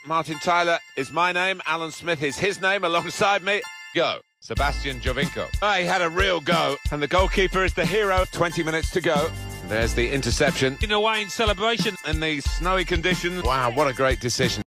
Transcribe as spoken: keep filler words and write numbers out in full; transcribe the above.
Martin Tyler is my name. Alan Smith is his name. Alongside me, go. Sebastian Giovinco. Oh, he had a real go. And the goalkeeper is the hero. twenty minutes to go. There's the interception. In away in celebration. In these snowy conditions. Wow, what a great decision.